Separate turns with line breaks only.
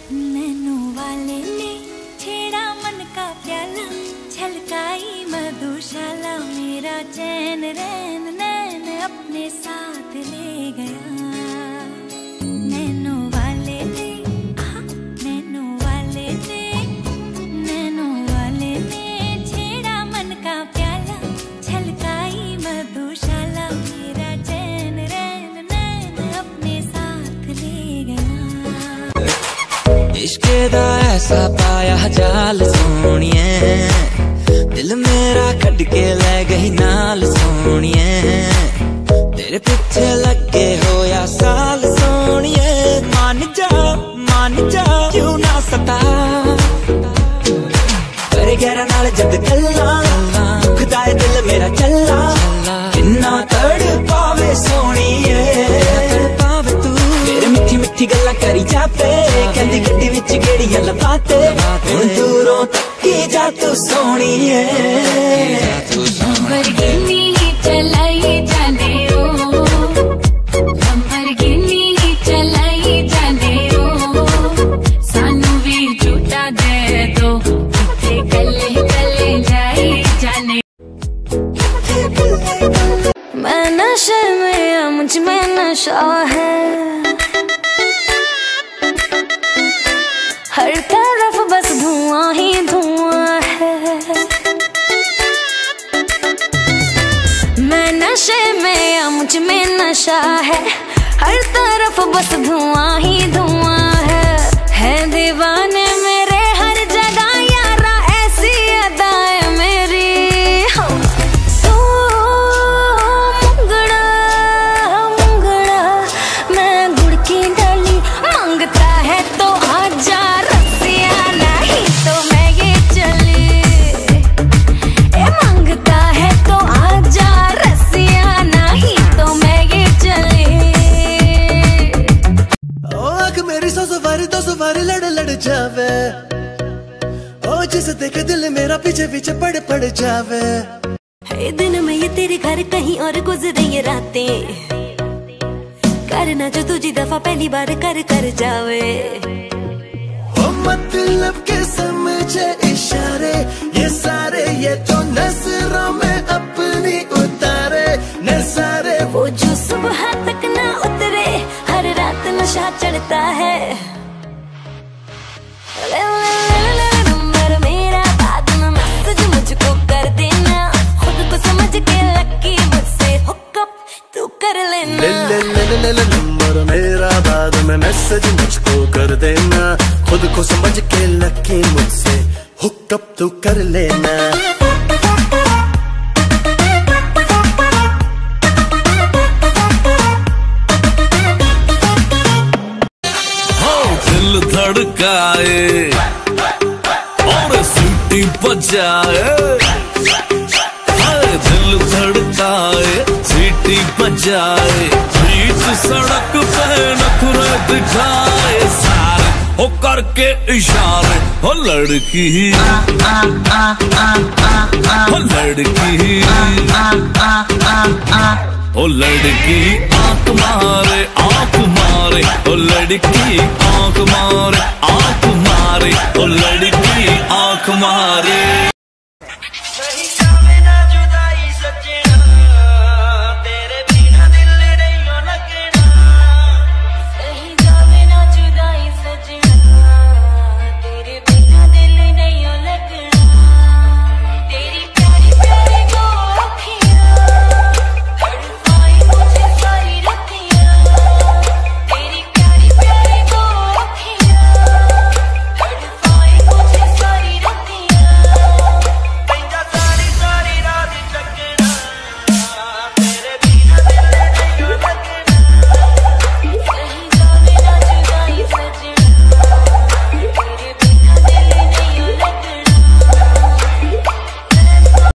Nano वाले ने छेड़ा मन का प्याला, छलकाई मधुशाला, मेरा चैन रैन नैन अपने साथ ले गया। नैनो वाले ने, नैनो वाले ने, नैनो वाले ने छेड़ा मन का प्याला, छलकाई मधुशाला, मेरा चैन रैन नैन अपने साथ ले गया।
इश्क़ दा ऐसा पाया जाल सोनिए, दिल मेरा कट के ले गई नाल सोनिए, तेरे पीछे लगे होया साल सोनिए, मान जा क्यों ना सता, करे गहरा नाल जद गल्ला, दुखदा है दिल मेरा चला, किन्ना तड़पावे सोनिए, तड़पावे तू मेरे मिठी मिठी गल्ला करी जावे, कहंदी गड्डी विच गेड़ियां लवाते, हुण दूरों तक्की जा तू सोनिए।
लंबरगिनी चलाई जाने ओ, लंबरगिनी चलाई जाने ओ, सानू भी झूठा दे दो, किथे गले गले जाई जाने। मैं नशे में या मुझ में नशा है, हर तरफ बस धुआं ही धुआं है। मैं नशे में या मुझ में नशा है, हर तरफ बस धुआं ही धुआं है दीवाने मेरे हर जगह यारा, ऐसी अदाएं मेरी। तो मुंगड़ा मुंगड़ा मैं गुड़ की डाली, मांगता है तो आजा, रसिया नहीं तो मैं ये चली, ए मांगता है तो आजा, रसिया नहीं तो मैं ये चली।
ओ आँख मेरी सौ सवारी लड़ लड़ जावे, ओ जिसे देखे दिल मेरा पीछे पीछे पड़ जावे।
है दिन में ये तेरे घर कहीं और गुजरे ये रातें, करना जो तुझी दफा पहली बार कर जावे।
ओ मतलब के समझे इशारे ये सारे, ये तो नजरों में अपनी उतारे नजारे,
वो जो सुबह तक ना उतरे, हर रात नशा चढ़ता है। नंबर मेरा बाद में मैसेज मुझको कर देना, खुद को समझ के लकी मुझसे हुकअप तू कर लेना।
नंबर मेरा बाद में मैसेज मुझको कर देना, खुद को समझ के लकी मुझसे हुकअप तू कर लेना।
दिल धड़काए और सीटी बजाए, दिल धड़काए सीटी बजाए, बीच सड़क पे नखरे दिखाए, सारे हो करके इशारे, हो लड़की हो लड़की ओ लड़की आंख मारे ओ लड़की आंख मारे